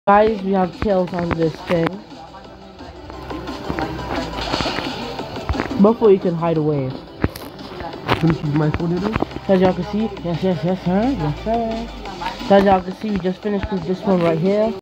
Guys, we have tails on this thing. Before you can hide away. Finish my phone here? As y'all can see, yes, sir. As y'all can see, we just finished with this one right here.